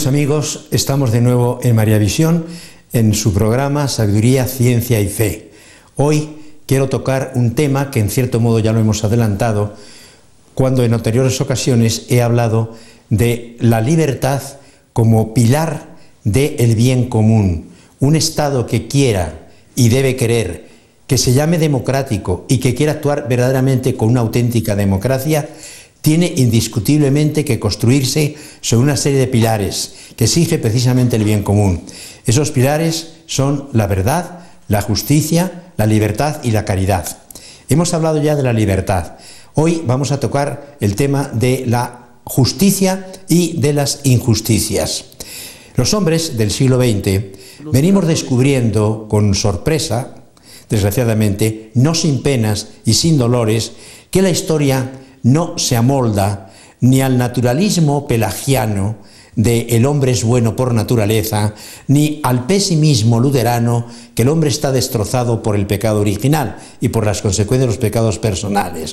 Queridos amigos, estamos de nuevo en María Visión, en su programa Sabiduría, Ciencia y Fe. Hoy quiero tocar un tema que en cierto modo ya lo hemos adelantado, cuando en anteriores ocasiones he hablado de la libertad como pilar del bien común. Un Estado que quiera y debe querer, que se llame democrático y que quiera actuar verdaderamente con una auténtica democracia, tiene indiscutiblemente que construirse sobre una serie de pilares que exige precisamente el bien común. Esos pilares son la verdad, la justicia, la libertad y la caridad. Hemos hablado ya de la libertad. Hoy vamos a tocar el tema de la justicia y de las injusticias. Los hombres del siglo XX venimos descubriendo con sorpresa, desgraciadamente, no sin penas y sin dolores, que la historia no se amolda ni al naturalismo pelagiano de el hombre es bueno por naturaleza, ni al pesimismo luterano que el hombre está destrozado por el pecado original y por las consecuencias de los pecados personales,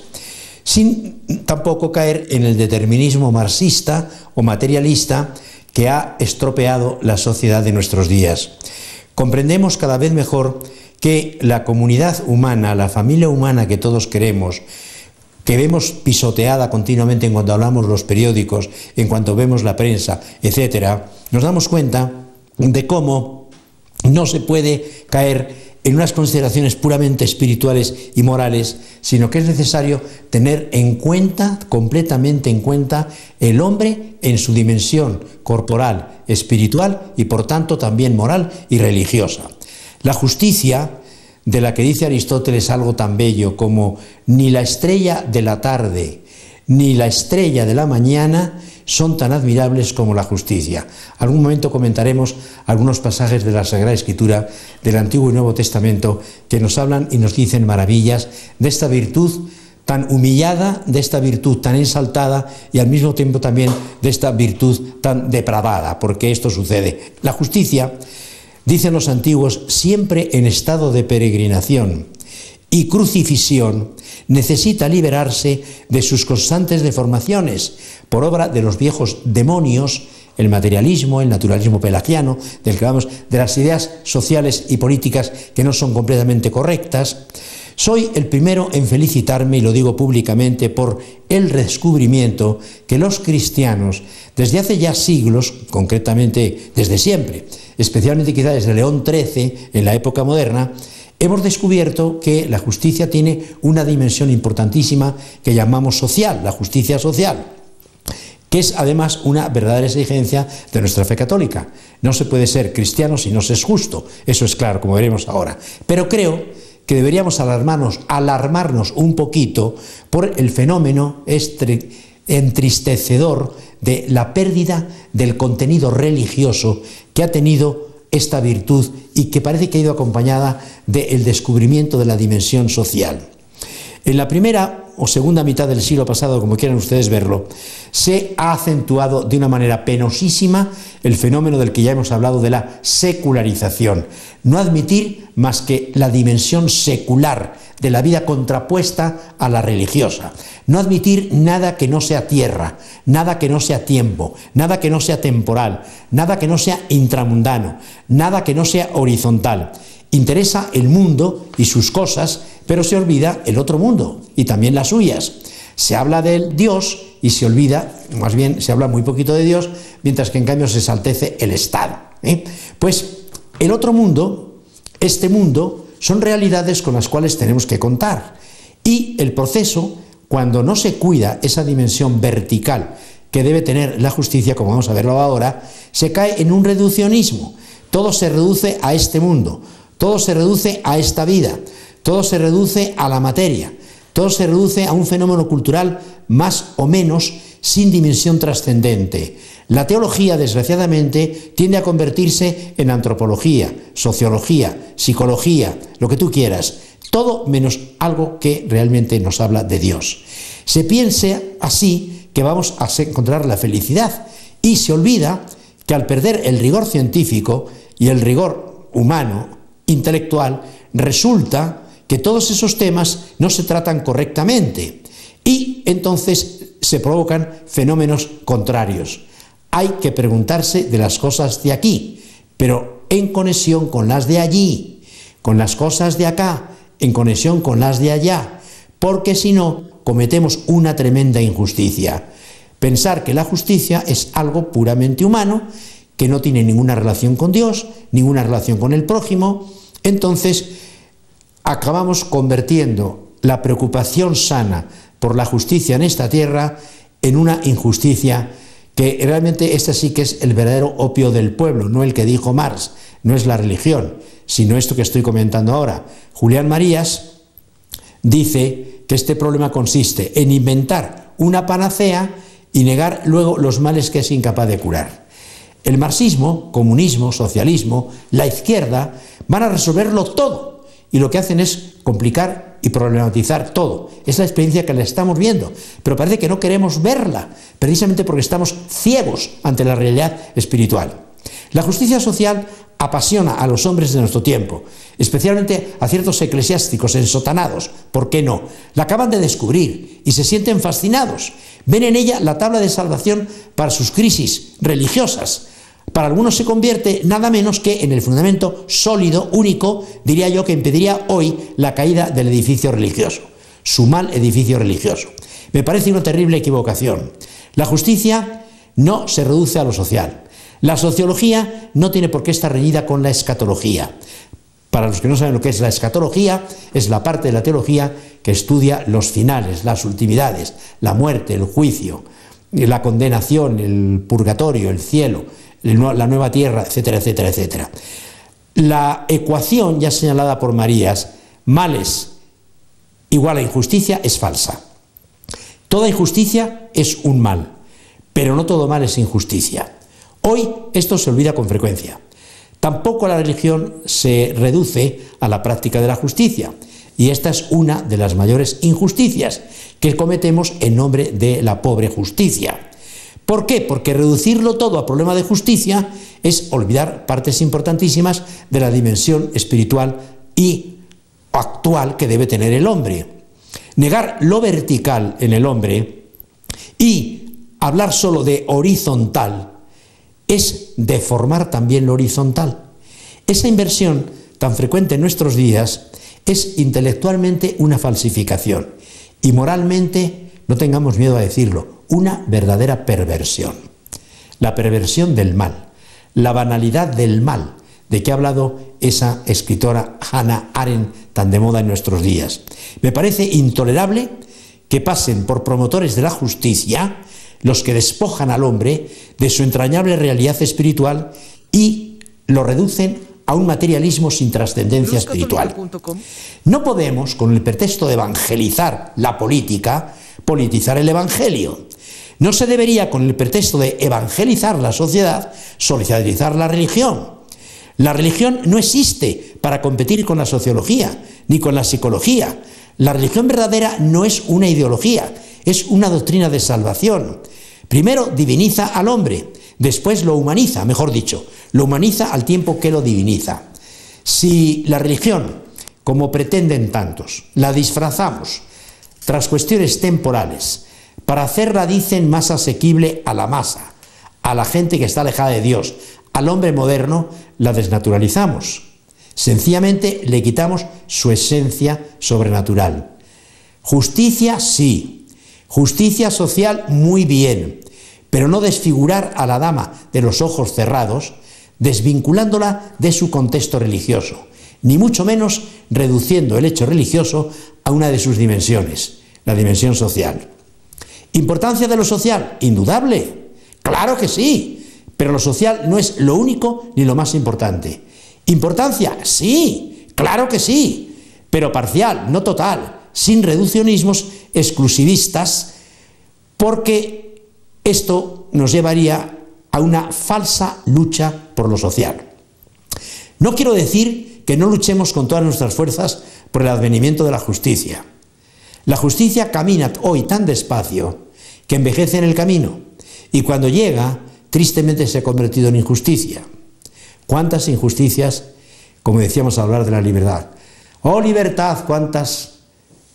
sin tampoco caer en el determinismo marxista o materialista que ha estropeado la sociedad de nuestros días. Comprendemos cada vez mejor que la comunidad humana, la familia humana que todos queremos, que vemos pisoteada continuamente en cuanto hablamos los periódicos, en cuanto vemos la prensa, etcétera, nos damos cuenta de cómo no se puede caer en unas consideraciones puramente espirituales y morales, sino que es necesario tener en cuenta, completamente en cuenta, el hombre en su dimensión corporal, espiritual y por tanto también moral y religiosa. La justicia, de la que dice Aristóteles algo tan bello como ni la estrella de la tarde ni la estrella de la mañana son tan admirables como la justicia. Algún momento comentaremos algunos pasajes de la Sagrada Escritura del Antiguo y Nuevo Testamento que nos hablan y nos dicen maravillas de esta virtud tan humillada, de esta virtud tan exaltada y al mismo tiempo también de esta virtud tan depravada, porque esto sucede. La justicia, dicen los antiguos, siempre en estado de peregrinación y crucifixión, necesita liberarse de sus constantes deformaciones por obra de los viejos demonios, el materialismo, el naturalismo pelagiano, del que hablamos, de las ideas sociales y políticas que no son completamente correctas. Soy el primero en felicitarme, y lo digo públicamente, por el redescubrimiento que los cristianos, desde hace ya siglos, concretamente desde siempre, especialmente quizá desde León XIII, en la época moderna, hemos descubierto que la justicia tiene una dimensión importantísima que llamamos social, la justicia social, que es además una verdadera exigencia de nuestra fe católica. No se puede ser cristiano si no se es justo, eso es claro, como veremos ahora. Pero creo que deberíamos alarmarnos un poquito por el fenómeno entristecedor de la pérdida del contenido religioso que ha tenido esta virtud y que parece que ha ido acompañada del descubrimiento de la dimensión social. En la primera o segunda mitad del siglo pasado, como quieran ustedes verlo, se ha acentuado de una manera penosísima el fenómeno del que ya hemos hablado, de la secularización. No admitir más que la dimensión secular de la vida contrapuesta a la religiosa. No admitir nada que no sea tierra, nada que no sea tiempo, nada que no sea temporal, nada que no sea intramundano, nada que no sea horizontal. Interesa el mundo y sus cosas, pero se olvida el otro mundo y también las suyas. Se habla del Dios y se olvida, más bien se habla muy poquito de Dios, mientras que en cambio se ensaltece el Estado. Pues el otro mundo, este mundo, son realidades con las cuales tenemos que contar. Y el proceso, cuando no se cuida esa dimensión vertical que debe tener la justicia, como vamos a verlo ahora, se cae en un reduccionismo. Todo se reduce a este mundo, todo se reduce a esta vida, todo se reduce a la materia, todo se reduce a un fenómeno cultural más o menos sin dimensión trascendente. La teología, desgraciadamente, tiende a convertirse en antropología, sociología, psicología, lo que tú quieras, todo menos algo que realmente nos habla de Dios. Se piensa así que vamos a encontrar la felicidad y se olvida que al perder el rigor científico y el rigor humano, intelectual, resulta que todos esos temas no se tratan correctamente y entonces se provocan fenómenos contrarios. hay que preguntarse de las cosas de aquí, pero en conexión con las de allí, con las cosas de acá, en conexión con las de allá, porque si no, cometemos una tremenda injusticia. Pensar que la justicia es algo puramente humano, que no tiene ninguna relación con Dios, ninguna relación con el prójimo, entonces acabamos convirtiendo la preocupación sana por la justicia en esta tierra en una injusticia que realmente este sí que es el verdadero opio del pueblo, no el que dijo Marx, no es la religión, sino esto que estoy comentando ahora. Julián Marías dice que este problema consiste en inventar una panacea y negar luego los males que es incapaz de curar. El marxismo, comunismo, socialismo, la izquierda van a resolverlo todo y lo que hacen es complicar y problematizar todo. Es la experiencia que la estamos viendo, pero parece que no queremos verla, precisamente porque estamos ciegos ante la realidad espiritual. La justicia social apasiona a los hombres de nuestro tiempo, especialmente a ciertos eclesiásticos ensotanados. ¿Por qué no? La acaban de descubrir y se sienten fascinados. Ven en ella la tabla de salvación para sus crisis religiosas. Para algunos se convierte nada menos que en el fundamento sólido, único, diría yo, que impediría hoy la caída del edificio religioso, su mal edificio religioso. Me parece una terrible equivocación. La justicia no se reduce a lo social. La sociología no tiene por qué estar reñida con la escatología. Para los que no saben lo que es la escatología, es la parte de la teología que estudia los finales, las ultimidades, la muerte, el juicio, la condenación, el purgatorio, el cielo, la nueva tierra, etcétera, etcétera, etcétera. La ecuación ya señalada por Marías, males igual a injusticia, es falsa. Toda injusticia es un mal, pero no todo mal es injusticia. Hoy esto se olvida con frecuencia. Tampoco la religión se reduce a la práctica de la justicia, y esta es una de las mayores injusticias que cometemos en nombre de la pobre justicia. ¿Por qué? Porque reducirlo todo a problema de justicia es olvidar partes importantísimas de la dimensión espiritual y actual que debe tener el hombre. Negar lo vertical en el hombre y hablar solo de horizontal es deformar también lo horizontal. Esa inversión tan frecuente en nuestros días es intelectualmente una falsificación y moralmente, no tengamos miedo a decirlo, una verdadera perversión. La perversión del mal, la banalidad del mal, de que ha hablado esa escritora Hannah Arendt tan de moda en nuestros días. Me parece intolerable que pasen por promotores de la justicia los que despojan al hombre de su entrañable realidad espiritual y lo reducen a un materialismo sin trascendencia espiritual. No podemos, con el pretexto de evangelizar la política, politizar el evangelio. No se debería, con el pretexto de evangelizar la sociedad, solidarizar la religión. La religión no existe para competir con la sociología, ni con la psicología. La religión verdadera no es una ideología, es una doctrina de salvación. Primero diviniza al hombre, después lo humaniza, mejor dicho, lo humaniza al tiempo que lo diviniza. Si la religión, como pretenden tantos, la disfrazamos tras cuestiones temporales, para hacerla, dicen, más asequible a la masa, a la gente que está alejada de Dios, al hombre moderno, la desnaturalizamos. Sencillamente le quitamos su esencia sobrenatural. Justicia, sí. Justicia social, muy bien, pero no desfigurar a la dama de los ojos cerrados, desvinculándola de su contexto religioso, ni mucho menos reduciendo el hecho religioso a una de sus dimensiones, la dimensión social. ¿Importancia de lo social? Indudable, claro que sí, pero lo social no es lo único ni lo más importante. ¿Importancia? Sí, claro que sí, pero parcial, no total, sin reduccionismos exclusivistas, porque esto nos llevaría a una falsa lucha por lo social. No quiero decir que no luchemos con todas nuestras fuerzas por el advenimiento de la justicia. La justicia camina hoy tan despacio que envejece en el camino y cuando llega, tristemente se ha convertido en injusticia. ¿Cuántas injusticias, como decíamos al hablar de la libertad? ¡Oh, libertad! ¿Cuántas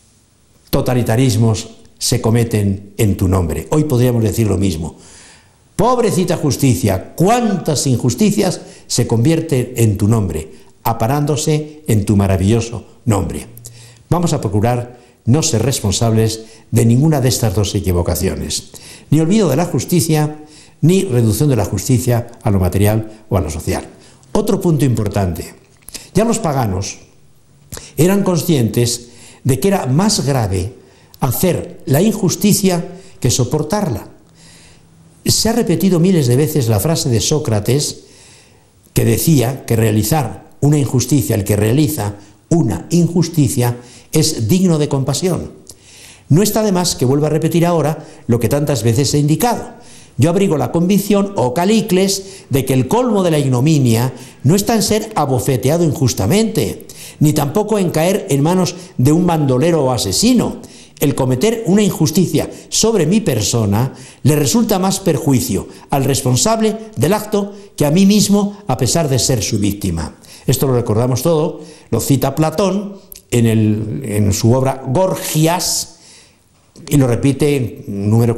totalitarismos se cometen en tu nombre? Hoy podríamos decir lo mismo. Pobrecita justicia, cuántas injusticias se convierten en tu nombre, aparándose en tu maravilloso nombre. Vamos a procurar no ser responsables de ninguna de estas dos equivocaciones, ni olvido de la justicia, ni reducción de la justicia a lo material o a lo social. Otro punto importante, ya los paganos eran conscientes de que era más grave hacer la injusticia que soportarla. Se ha repetido miles de veces la frase de Sócrates que decía que realizar una injusticia, el que realiza una injusticia, es digno de compasión. No está de más que vuelva a repetir ahora lo que tantas veces he indicado. Yo abrigo la convicción, oh Calicles, de que el colmo de la ignominia no está en ser abofeteado injustamente, ni tampoco en caer en manos de un bandolero o asesino. El cometer una injusticia sobre mi persona le resulta más perjuicio al responsable del acto que a mí mismo, a pesar de ser su víctima. Esto lo recordamos todo, lo cita Platón en su obra Gorgias, y lo repite en número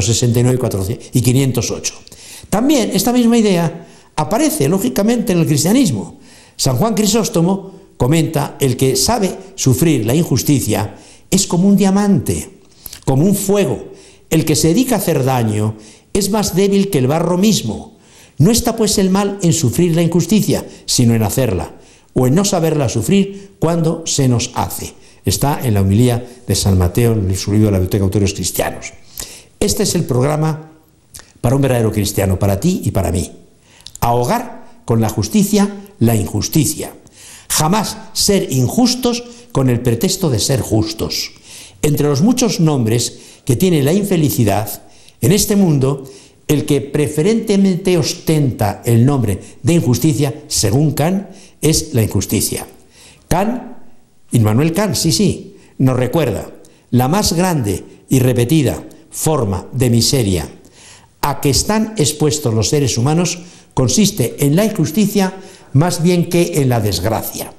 469 y 508. También esta misma idea aparece lógicamente en el cristianismo. San Juan Crisóstomo comenta: el que sabe sufrir la injusticia es como un diamante, como un fuego. El que se dedica a hacer daño es más débil que el barro mismo. No está pues el mal en sufrir la injusticia, sino en hacerla, o en no saberla sufrir cuando se nos hace. Está en la homilía de San Mateo, en su libro de la Biblioteca de Autores Cristianos. Este es el programa para un verdadero cristiano, para ti y para mí. Ahogar con la justicia la injusticia. Jamás ser injustos con el pretexto de ser justos. Entre los muchos nombres que tiene la infelicidad, en este mundo, el que preferentemente ostenta el nombre de injusticia, según Kant, es la injusticia. Kant, Immanuel Kant, sí, nos recuerda: la más grande y repetida forma de miseria a que están expuestos los seres humanos consiste en la injusticia más bien que en la desgracia.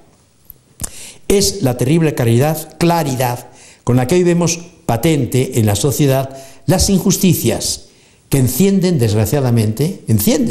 Es la terrible claridad con la que hoy vemos patente en la sociedad las injusticias que encienden desgraciadamente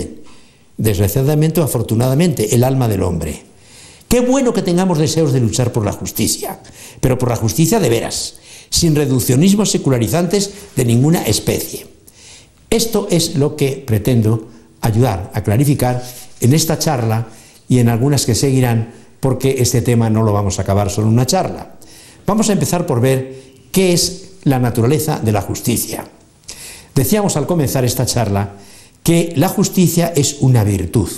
o afortunadamente el alma del hombre. Qué bueno que tengamos deseos de luchar por la justicia, pero por la justicia de veras, sin reduccionismos secularizantes de ninguna especie. Esto es lo que pretendo ayudar a clarificar en esta charla y en algunas que seguirán, porque este tema no lo vamos a acabar solo en una charla. Vamos a empezar por ver qué es la naturaleza de la justicia. Decíamos al comenzar esta charla que la justicia es una virtud.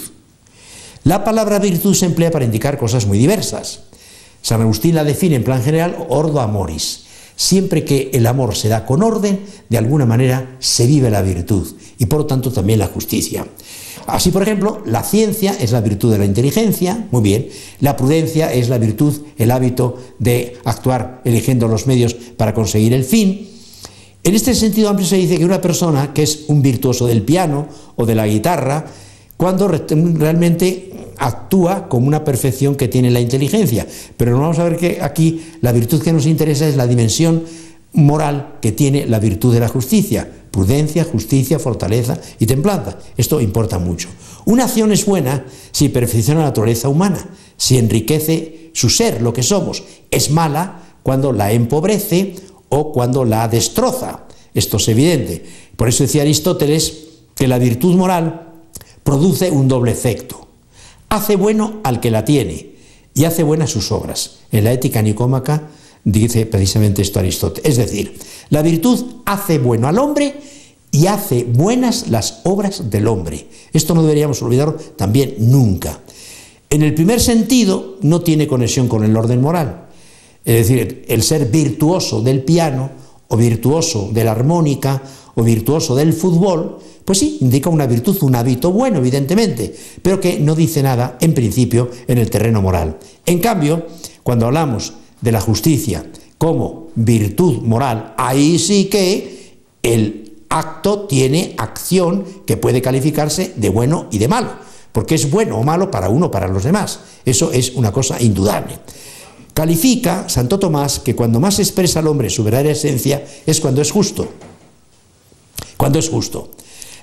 La palabra virtud se emplea para indicar cosas muy diversas. San Agustín la define en plan general: ordo amoris. Siempre que el amor se da con orden, de alguna manera se vive la virtud y por lo tanto también la justicia. Así, por ejemplo, la ciencia es la virtud de la inteligencia, muy bien. La prudencia es la virtud, el hábito de actuar eligiendo los medios para conseguir el fin. En este sentido amplio se dice que una persona que es un virtuoso del piano o de la guitarra, cuando realmente actúa con una perfección que tiene la inteligencia. Pero vamos a ver que aquí la virtud que nos interesa es la dimensión moral que tiene la virtud de la justicia: prudencia, justicia, fortaleza y templanza. Esto importa mucho. Una acción es buena si perfecciona la naturaleza humana, si enriquece su ser, lo que somos. Es mala cuando la empobrece o cuando la destroza. Esto es evidente. Por eso decía Aristóteles que la virtud moral produce un doble efecto: hace bueno al que la tiene y hace buenas sus obras. En la Ética Nicómaca dice precisamente esto Aristóteles. Es decir, la virtud hace bueno al hombre y hace buenas las obras del hombre. Esto no deberíamos olvidarlo también nunca. En el primer sentido, no tiene conexión con el orden moral. Es decir, el ser virtuoso del piano, o virtuoso de la armónica, o virtuoso del fútbol, pues sí, indica una virtud, un hábito bueno, evidentemente, pero que no dice nada, en principio, en el terreno moral. En cambio, cuando hablamos de la justicia como virtud moral, ahí sí que el acto tiene acción que puede calificarse de bueno y de malo, porque es bueno o malo para uno o para los demás. Eso es una cosa indudable. Califica Santo Tomás que cuando más expresa al hombre su verdadera esencia es cuando es justo. Cuando es justo.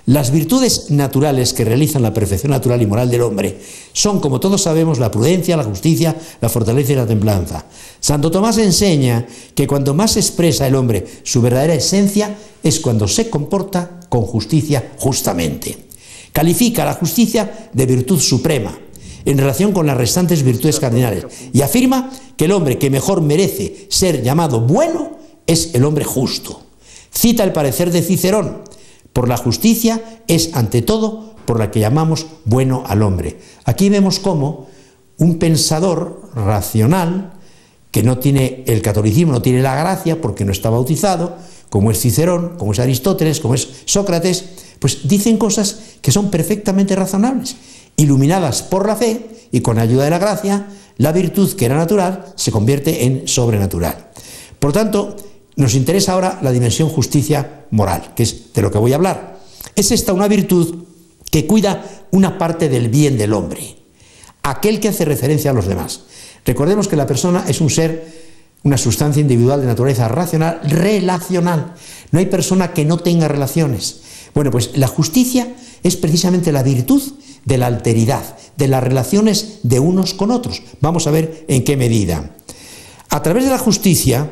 Las virtudes naturales que realizan la perfección natural y moral del hombre son, como todos sabemos, la prudencia, la justicia, la fortaleza y la templanza. Santo Tomás enseña que cuando más expresa el hombre su verdadera esencia es cuando se comporta con justicia justamente. Califica la justicia de virtud suprema en relación con las restantes virtudes cardinales y afirma que el hombre que mejor merece ser llamado bueno es el hombre justo. Cita el parecer de Cicerón: por la justicia es ante todo por la que llamamos bueno al hombre. Aquí vemos cómo un pensador racional que no tiene el catolicismo, no tiene la gracia porque no está bautizado, como es Cicerón, como es Aristóteles, como es Sócrates, pues dicen cosas que son perfectamente razonables. Iluminadas por la fe y con ayuda de la gracia, la virtud que era natural se convierte en sobrenatural. Por tanto, nos interesa ahora la dimensión justicia moral, que es de lo que voy a hablar. Es esta una virtud que cuida una parte del bien del hombre, aquel que hace referencia a los demás. Recordemos que la persona es un ser, una sustancia individual de naturaleza racional, relacional. No hay persona que no tenga relaciones. Bueno, pues la justicia es precisamente la virtud de la alteridad, de las relaciones de unos con otros. Vamos a ver en qué medida. A través de la justicia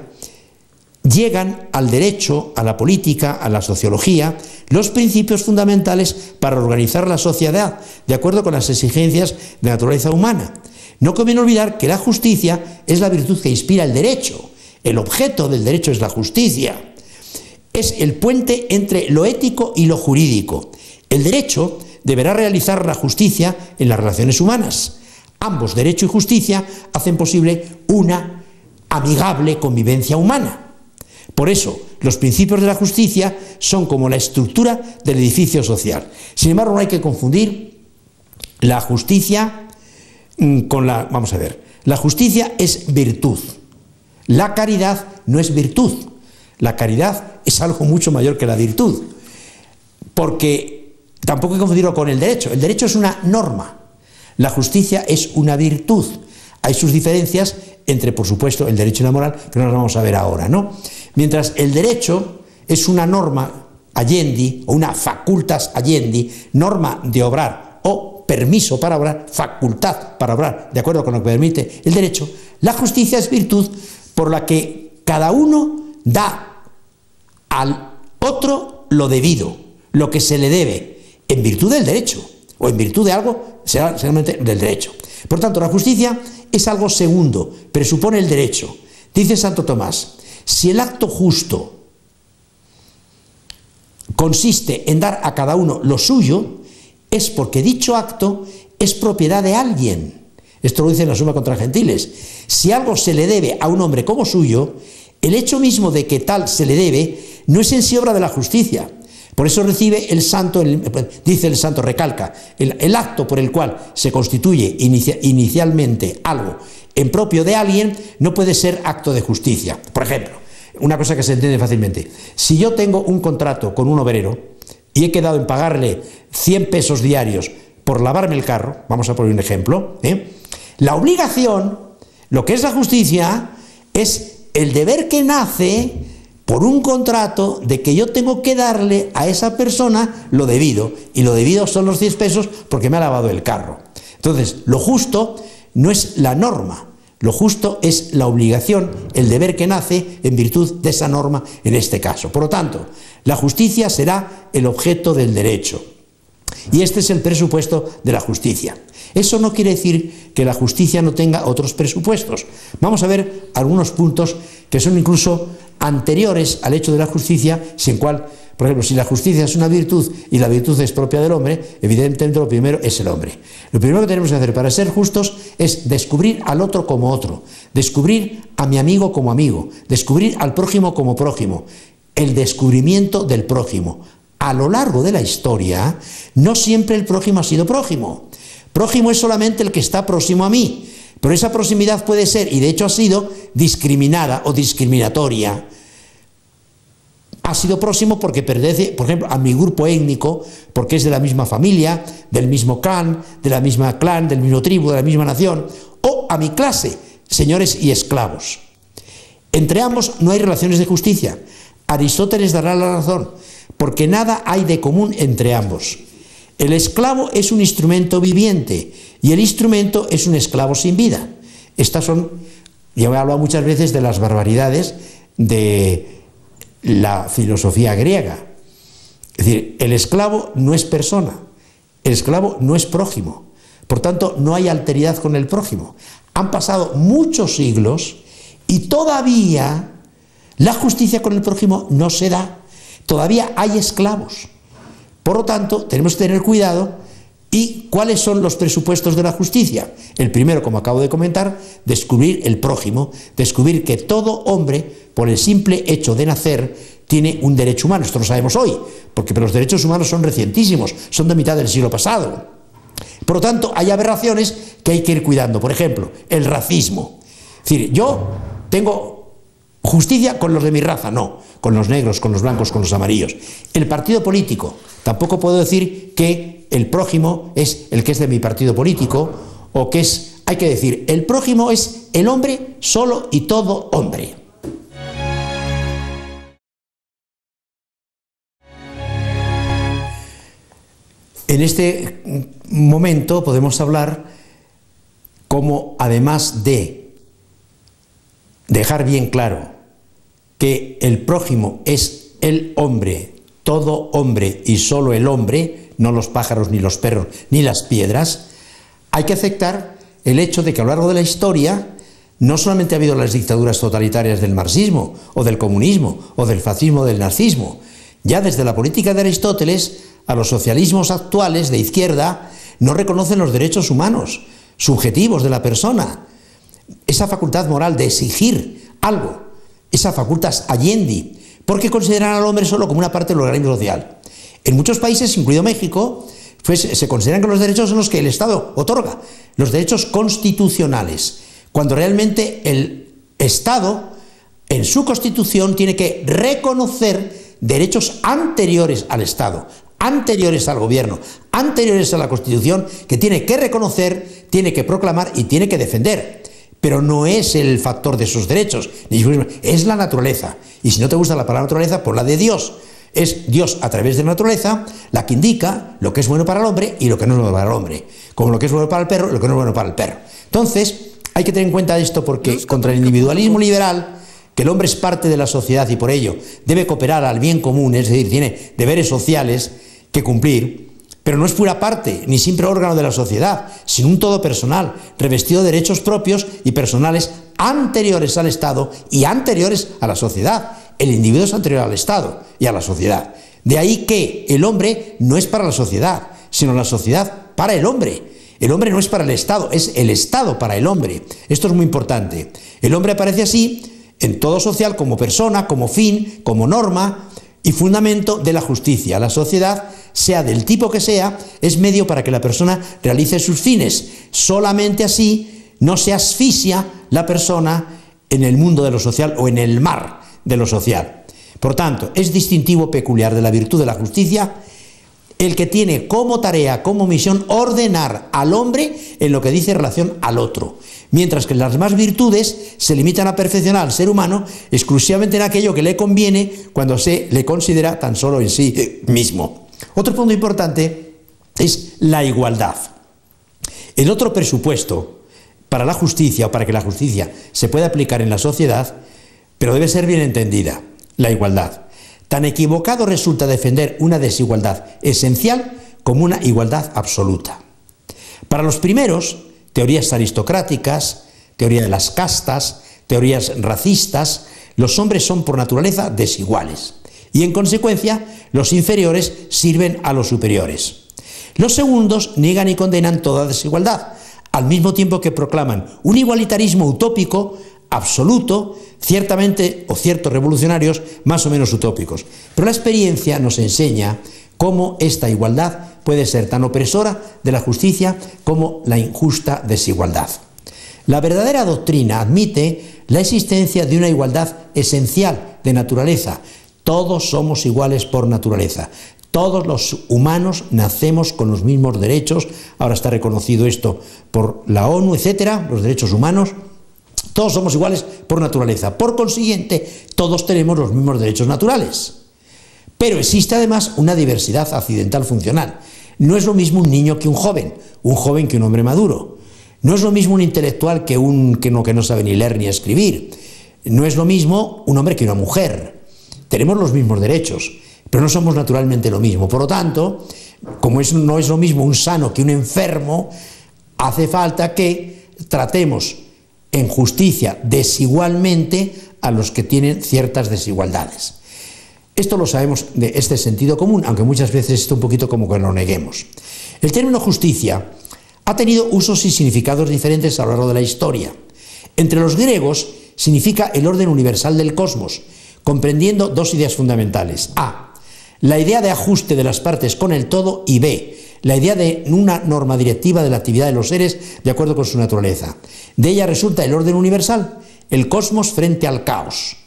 llegan al derecho, a la política, a la sociología, los principios fundamentales para organizar la sociedad, de acuerdo con las exigencias de naturaleza humana. No conviene olvidar que la justicia es la virtud que inspira el derecho. El objeto del derecho es la justicia. Es el puente entre lo ético y lo jurídico. El derecho deberá realizar la justicia en las relaciones humanas. Ambos, derecho y justicia, hacen posible una amigable convivencia humana. Por eso, los principios de la justicia son como la estructura del edificio social. Sin embargo, no hay que confundir la justicia con la... Vamos a ver, la justicia es virtud. La caridad no es virtud. La caridad es algo mucho mayor que la virtud. Porque tampoco hay que confundirlo con el derecho. El derecho es una norma. La justicia es una virtud. Hay sus diferencias entre, por supuesto, el derecho y la moral, que no las vamos a ver ahora, ¿no? Mientras el derecho es una norma alliendi, o una facultas alliendi, norma de obrar o permiso para obrar, facultad para obrar, de acuerdo con lo que permite el derecho, la justicia es virtud por la que cada uno da al otro lo debido, lo que se le debe, en virtud del derecho, o en virtud de algo, será solamente del derecho. Por tanto, la justicia es algo segundo, presupone el derecho. Dice Santo Tomás: si el acto justo consiste en dar a cada uno lo suyo, es porque dicho acto es propiedad de alguien. Esto lo dice en la Suma contra Gentiles. Si algo se le debe a un hombre como suyo, el hecho mismo de que tal se le debe no es en sí obra de la justicia. Por eso recibe el santo, dice el santo, recalca, el acto por el cual se constituye inicialmente algo en propio de alguien no puede ser acto de justicia. Por ejemplo, una cosa que se entiende fácilmente: si yo tengo un contrato con un obrero y he quedado en pagarle 100 pesos diarios por lavarme el carro, vamos a poner un ejemplo, la obligación, lo que es la justicia, es el deber que nace por un contrato de que yo tengo que darle a esa persona lo debido, y lo debido son los 100 pesos porque me ha lavado el carro. Entonces, lo justo no es la norma, lo justo es la obligación, el deber que nace en virtud de esa norma en este caso. Por lo tanto, la justicia será el objeto del derecho. Y este es el presupuesto de la justicia. Eso no quiere decir que la justicia no tenga otros presupuestos. Vamos a ver algunos puntos que son incluso anteriores al hecho de la justicia, sin cual, por ejemplo, si la justicia es una virtud y la virtud es propia del hombre, evidentemente lo primero es el hombre. Lo primero que tenemos que hacer para ser justos es descubrir al otro como otro, descubrir a mi amigo como amigo, descubrir al prójimo como prójimo, el descubrimiento del prójimo. A lo largo de la historia, no siempre el prójimo ha sido prójimo. Prójimo es solamente el que está próximo a mí, pero esa proximidad puede ser, y de hecho ha sido, discriminada o discriminatoria. Ha sido próximo porque pertenece, por ejemplo, a mi grupo étnico, porque es de la misma familia, del mismo clan, de la misma clan, del mismo tribu, de la misma nación, o a mi clase, señores y esclavos. Entre ambos no hay relaciones de justicia. Aristóteles dará la razón. porque nada hay de común entre ambos. El esclavo es un instrumento viviente y el instrumento es un esclavo sin vida. Estas son, yo he hablado muchas veces de las barbaridades de la filosofía griega. Es decir, el esclavo no es persona, el esclavo no es prójimo, por tanto no hay alteridad con el prójimo. Han pasado muchos siglos y todavía la justicia con el prójimo no se da, todavía hay esclavos. Por lo tanto, tenemos que tener cuidado. ¿Y cuáles son los presupuestos de la justicia? El primero, como acabo de comentar, descubrir el prójimo, descubrir que todo hombre, por el simple hecho de nacer, tiene un derecho humano. Esto lo sabemos hoy, porque los derechos humanos son recientísimos, son de mitad del siglo pasado. Por lo tanto, hay aberraciones que hay que ir cuidando. Por ejemplo, el racismo. Es decir, yo tengo justicia con los de mi raza, no, con los negros, con los blancos, con los amarillos. El partido político, tampoco puedo decir que el prójimo es el que es de mi partido político, o que es, hay que decir, el prójimo es el hombre solo y todo hombre. En este momento podemos hablar como, además de dejar bien claro que el prójimo es el hombre, todo hombre y solo el hombre, no los pájaros, ni los perros, ni las piedras, hay que aceptar el hecho de que a lo largo de la historia no solamente ha habido las dictaduras totalitarias del marxismo, o del comunismo, o del fascismo, o del nazismo. Ya desde la política de Aristóteles a los socialismos actuales de izquierda no reconocen los derechos humanos, subjetivos de la persona. Esa facultad moral de exigir algo, esa facultad Allende, porque consideran al hombre solo como una parte del organismo social. En muchos países, incluido México, pues se consideran que los derechos son los que el Estado otorga, los derechos constitucionales, cuando realmente el Estado, en su Constitución, tiene que reconocer derechos anteriores al Estado, anteriores al gobierno, anteriores a la Constitución, que tiene que reconocer, tiene que proclamar y tiene que defender. Pero no es el factor de esos derechos, es la naturaleza. Y si no te gusta la palabra naturaleza, pues la de Dios. Es Dios a través de la naturaleza la que indica lo que es bueno para el hombre y lo que no es bueno para el hombre, como lo que es bueno para el perro y lo que no es bueno para el perro. Entonces, hay que tener en cuenta esto, porque contra el individualismo liberal, que el hombre es parte de la sociedad y por ello debe cooperar al bien común, es decir, tiene deberes sociales que cumplir, pero no es pura parte ni simple órgano de la sociedad, sino un todo personal, revestido de derechos propios y personales anteriores al Estado y anteriores a la sociedad. El individuo es anterior al Estado y a la sociedad. De ahí que el hombre no es para la sociedad, sino la sociedad para el hombre. El hombre no es para el Estado, es el Estado para el hombre. Esto es muy importante. El hombre aparece así en todo social como persona, como fin, como norma y fundamento de la justicia. La sociedad, sea del tipo que sea, es medio para que la persona realice sus fines. Solamente así no se asfixia la persona en el mundo de lo social o en el mar de lo social. Por tanto, es distintivo peculiar de la virtud de la justicia el que tiene como tarea, como misión, ordenar al hombre en lo que dice relación al otro, mientras que las demás virtudes se limitan a perfeccionar al ser humano exclusivamente en aquello que le conviene cuando se le considera tan solo en sí mismo. Otro punto importante es la igualdad. El otro presupuesto para la justicia, o para que la justicia se pueda aplicar en la sociedad, pero debe ser bien entendida, la igualdad. Tan equivocado resulta defender una desigualdad esencial como una igualdad absoluta. Para los primeros, teorías aristocráticas, teoría de las castas, teorías racistas, los hombres son por naturaleza desiguales y en consecuencia los inferiores sirven a los superiores. Los segundos niegan y condenan toda desigualdad, al mismo tiempo que proclaman un igualitarismo utópico absoluto, ciertamente, o ciertos revolucionarios más o menos utópicos. Pero la experiencia nos enseña cómo esta igualdad puede ser tan opresora de la justicia como la injusta desigualdad. La verdadera doctrina admite la existencia de una igualdad esencial de naturaleza. Todos somos iguales por naturaleza. Todos los humanos nacemos con los mismos derechos. Ahora está reconocido esto por la ONU, etcétera, los derechos humanos. Todos somos iguales por naturaleza. Por consiguiente, todos tenemos los mismos derechos naturales. Pero existe además una diversidad accidental funcional. No es lo mismo un niño que un joven que un hombre maduro. No es lo mismo un intelectual que no sabe ni leer ni escribir. No es lo mismo un hombre que una mujer. Tenemos los mismos derechos, pero no somos naturalmente lo mismo. Por lo tanto, como no es lo mismo un sano que un enfermo, hace falta que tratemos en justicia desigualmente a los que tienen ciertas desigualdades. Esto lo sabemos de este sentido común, aunque muchas veces esto un poquito como que lo neguemos. El término justicia ha tenido usos y significados diferentes a lo largo de la historia. Entre los griegos significa el orden universal del cosmos, comprendiendo dos ideas fundamentales. A, la idea de ajuste de las partes con el todo, y B, la idea de una norma directiva de la actividad de los seres de acuerdo con su naturaleza. De ella resulta el orden universal, el cosmos frente al caos.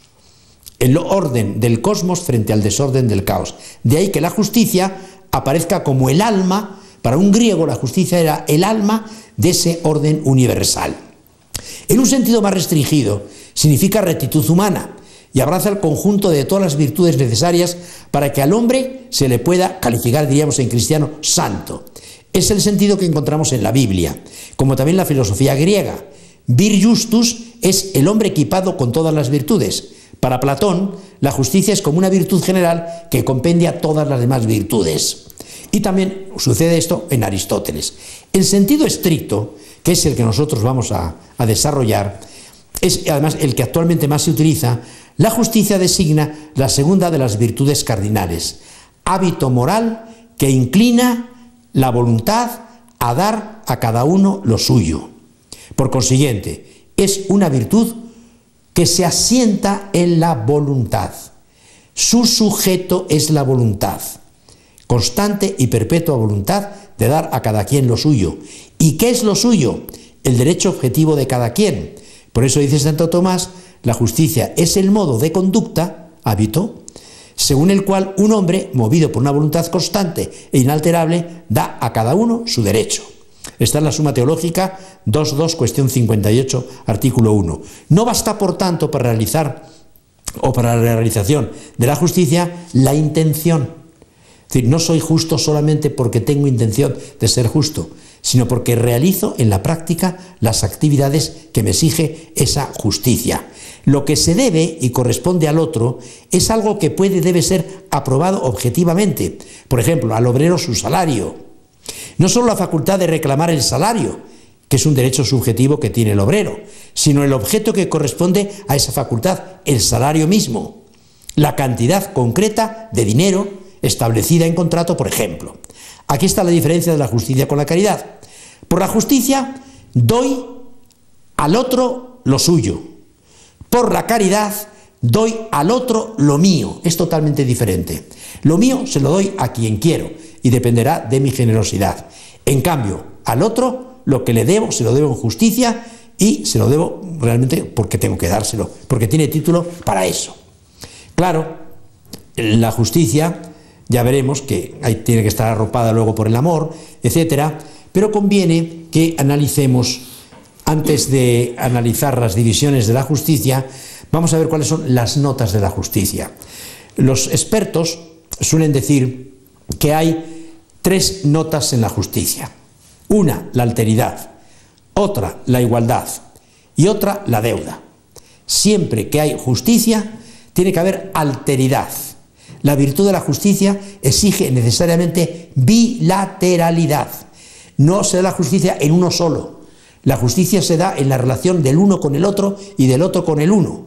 El orden del cosmos frente al desorden del caos. De ahí que la justicia aparezca como el alma. Para un griego la justicia era el alma de ese orden universal. En un sentido más restringido, significa rectitud humana y abraza el conjunto de todas las virtudes necesarias para que al hombre se le pueda calificar, diríamos en cristiano, santo. Es el sentido que encontramos en la Biblia, como también en la filosofía griega. Vir justus es el hombre equipado con todas las virtudes. Para Platón, la justicia es como una virtud general que compendia todas las demás virtudes. Y también sucede esto en Aristóteles. En sentido estricto, que es el que nosotros vamos a desarrollar, es además el que actualmente más se utiliza, la justicia designa la segunda de las virtudes cardinales, hábito moral que inclina la voluntad a dar a cada uno lo suyo. Por consiguiente, es una virtud que se asienta en la voluntad. Su sujeto es la voluntad, constante y perpetua voluntad de dar a cada quien lo suyo. ¿Y qué es lo suyo? El derecho objetivo de cada quien. Por eso dice Santo Tomás, la justicia es el modo de conducta, hábito, según el cual un hombre, movido por una voluntad constante e inalterable, da a cada uno su derecho. Está en la Suma Teológica 2.2, cuestión 58, artículo 1. No basta, por tanto, para realizar o para la realización de la justicia la intención. Es decir, no soy justo solamente porque tengo intención de ser justo, sino porque realizo en la práctica las actividades que me exige esa justicia. Lo que se debe y corresponde al otro es algo que debe ser aprobado objetivamente. Por ejemplo, al obrero su salario. No solo la facultad de reclamar el salario, que es un derecho subjetivo que tiene el obrero, sino el objeto que corresponde a esa facultad, el salario mismo, la cantidad concreta de dinero establecida en contrato, por ejemplo. Aquí está la diferencia de la justicia con la caridad. Por la justicia doy al otro lo suyo. Por la caridad doy al otro lo mío. Es totalmente diferente. Lo mío se lo doy a quien quiero y dependerá de mi generosidad. En cambio, al otro lo que le debo, se lo debo en justicia y se lo debo realmente porque tengo que dárselo, porque tiene título para eso. Claro, la justicia ya veremos que ahí tiene que estar arropada luego por el amor, etcétera, pero conviene que analicemos, antes de analizar las divisiones de la justicia, vamos a ver cuáles son las notas de la justicia. Los expertos suelen decir que hay tres notas en la justicia. Una, la alteridad, otra, la igualdad y otra, la deuda. Siempre que hay justicia, tiene que haber alteridad. La virtud de la justicia exige necesariamente bilateralidad. No se da la justicia en uno solo. La justicia se da en la relación del uno con el otro y del otro con el uno.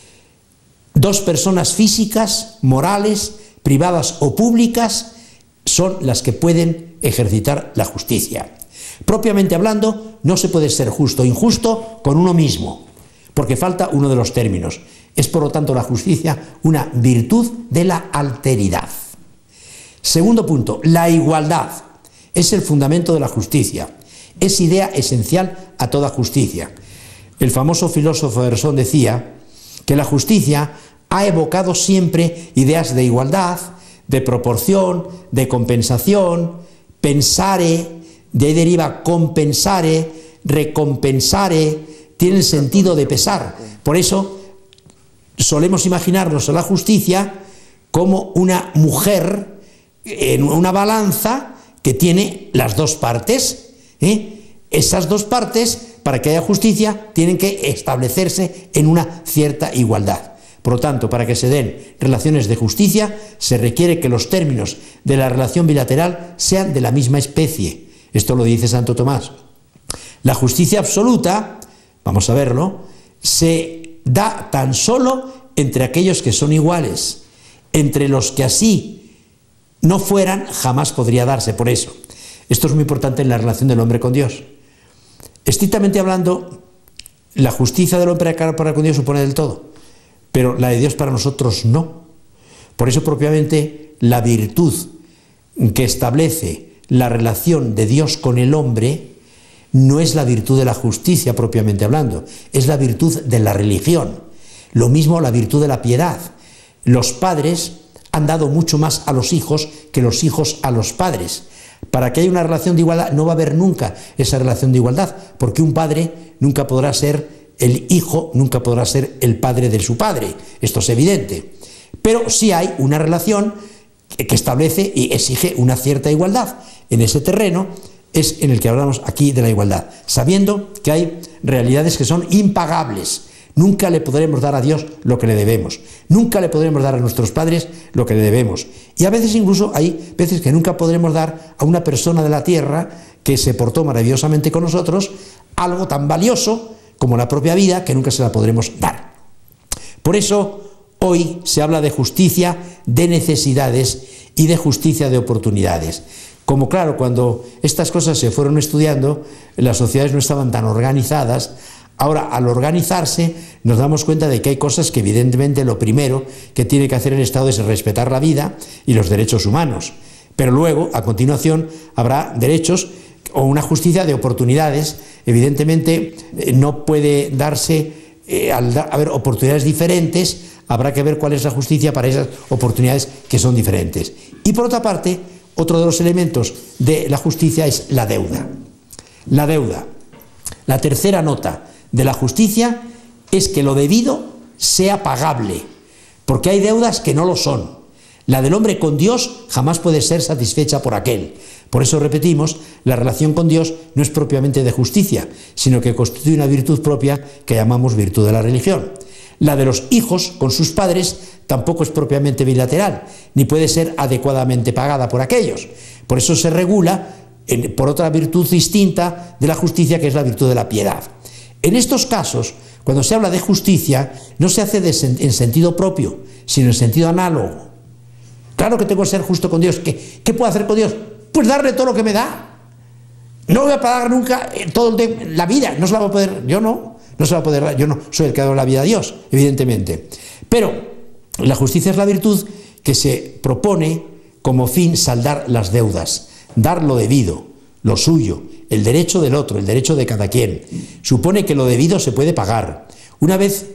Dos personas físicas, morales, privadas o públicas, son las que pueden ejercitar la justicia. Propiamente hablando, no se puede ser justo o injusto con uno mismo, porque falta uno de los términos. Es, por lo tanto, la justicia una virtud de la alteridad. Segundo punto, la igualdad es el fundamento de la justicia. Es idea esencial a toda justicia. El famoso filósofo Ersón decía que la justicia ha evocado siempre ideas de igualdad, de proporción, de compensación, pensare, de ahí deriva compensare, recompensare, tiene el sentido de pesar. Por eso solemos imaginarnos a la justicia como una mujer en una balanza que tiene las dos partes. Esas dos partes, para que haya justicia, tienen que establecerse en una cierta igualdad. Por lo tanto, para que se den relaciones de justicia, se requiere que los términos de la relación bilateral sean de la misma especie. Esto lo dice Santo Tomás. La justicia absoluta, vamos a verlo, se da tan solo entre aquellos que son iguales. Entre los que así no fueran, jamás podría darse. Por eso, esto es muy importante en la relación del hombre con Dios. Estrictamente hablando, la justicia del hombre para con Dios supone del todo, pero la de Dios para nosotros no. Por eso propiamente la virtud que establece la relación de Dios con el hombre no es la virtud de la justicia propiamente hablando, es la virtud de la religión. Lo mismo la virtud de la piedad. Los padres han dado mucho más a los hijos que los hijos a los padres. Para que haya una relación de igualdad no va a haber nunca esa relación de igualdad, porque un padre nunca podrá ser el hijo, nunca podrá ser el padre de su padre. Esto es evidente. Pero sí hay una relación que establece y exige una cierta igualdad. En ese terreno es en el que hablamos aquí de la igualdad, sabiendo que hay realidades que son impagables. Nunca le podremos dar a Dios lo que le debemos. Nunca le podremos dar a nuestros padres lo que le debemos. Y a veces incluso hay veces que nunca podremos dar a una persona de la tierra que se portó maravillosamente con nosotros algo tan valioso como la propia vida, que nunca se la podremos dar. Por eso hoy se habla de justicia de necesidades y de justicia de oportunidades. Como claro, cuando estas cosas se fueron estudiando, las sociedades no estaban tan organizadas. Ahora, al organizarse, nos damos cuenta de que hay cosas que evidentemente lo primero que tiene que hacer el Estado es respetar la vida y los derechos humanos. Pero luego, a continuación, habrá derechos o una justicia de oportunidades. Evidentemente, no puede darse, al haber oportunidades diferentes, habrá que ver cuál es la justicia para esas oportunidades que son diferentes. Y por otra parte, otro de los elementos de la justicia es la deuda. La deuda. La tercera nota de la justicia es que lo debido sea pagable, porque hay deudas que no lo son. La del hombre con Dios jamás puede ser satisfecha por aquel. Por eso repetimos, la relación con Dios no es propiamente de justicia, sino que constituye una virtud propia que llamamos virtud de la religión. La de los hijos con sus padres tampoco es propiamente bilateral, ni puede ser adecuadamente pagada por aquellos. Por eso se regula por otra virtud distinta de la justicia, que es la virtud de la piedad. En estos casos, cuando se habla de justicia, no se hace en sentido propio, sino en sentido análogo. Claro que tengo que ser justo con Dios. ¿Qué puedo hacer con Dios? Pues darle todo lo que me da. No voy a pagar nunca la vida, no se la va a poder, yo no se la va a poder dar, yo no soy el que ha dado la vida a Dios, evidentemente. Pero la justicia es la virtud que se propone como fin saldar las deudas, dar lo debido, lo suyo, el derecho del otro, el derecho de cada quien. Supone que lo debido se puede pagar. Una vez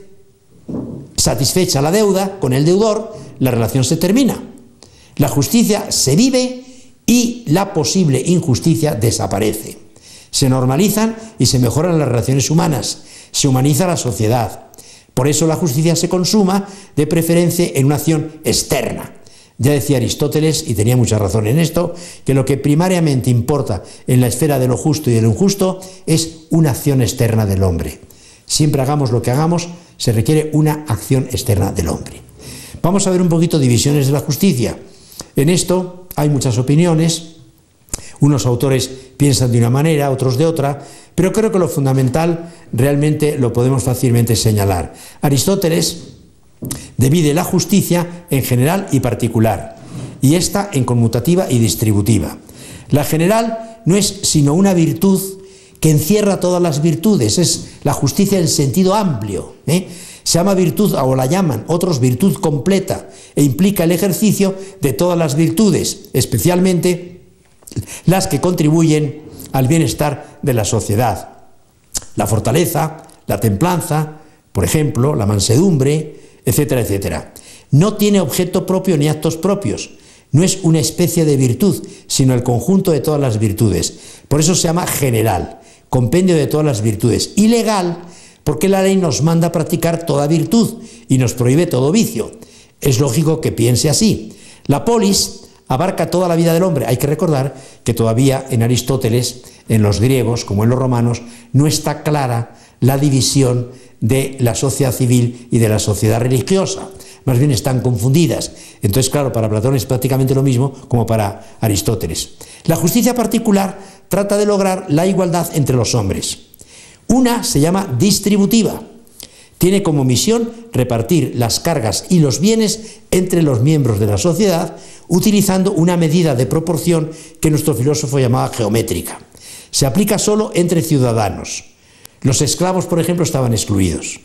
satisfecha la deuda con el deudor, la relación se termina. La justicia se vive y la posible injusticia desaparece. Se normalizan y se mejoran las relaciones humanas, se humaniza la sociedad. Por eso la justicia se consuma de preferencia en una acción externa. Ya decía Aristóteles, y tenía mucha razón en esto, que lo que primariamente importa en la esfera de lo justo y de lo injusto es una acción externa del hombre. Siempre hagamos lo que hagamos, se requiere una acción externa del hombre. Vamos a ver un poquito divisiones de la justicia. En esto hay muchas opiniones, unos autores piensan de una manera, otros de otra, pero creo que lo fundamental realmente lo podemos fácilmente señalar. Aristóteles divide la justicia en general y particular, y esta en conmutativa y distributiva. La general no es sino una virtud que encierra todas las virtudes, es la justicia en sentido amplio, Se llama virtud, o la llaman otros virtud completa, e implica el ejercicio de todas las virtudes, especialmente las que contribuyen al bienestar de la sociedad. La fortaleza, la templanza, por ejemplo, la mansedumbre, etcétera, etcétera. No tiene objeto propio ni actos propios. No es una especie de virtud, sino el conjunto de todas las virtudes. Por eso se llama general, compendio de todas las virtudes. Y legal, porque la ley nos manda a practicar toda virtud y nos prohíbe todo vicio. es lógico que piense así. La polis abarca toda la vida del hombre. Hay que recordar que todavía en Aristóteles, en los griegos como en los romanos, no está clara la división de la sociedad civil y de la sociedad religiosa. Más bien están confundidas. Entonces, claro, para Platón es prácticamente lo mismo como para Aristóteles. La justicia particular trata de lograr la igualdad entre los hombres. Una se llama distributiva. Tiene como misión repartir las cargas y los bienes entre los miembros de la sociedad, utilizando una medida de proporción que nuestro filósofo llamaba geométrica. Se aplica solo entre ciudadanos. Los esclavos, por ejemplo, estaban excluidos.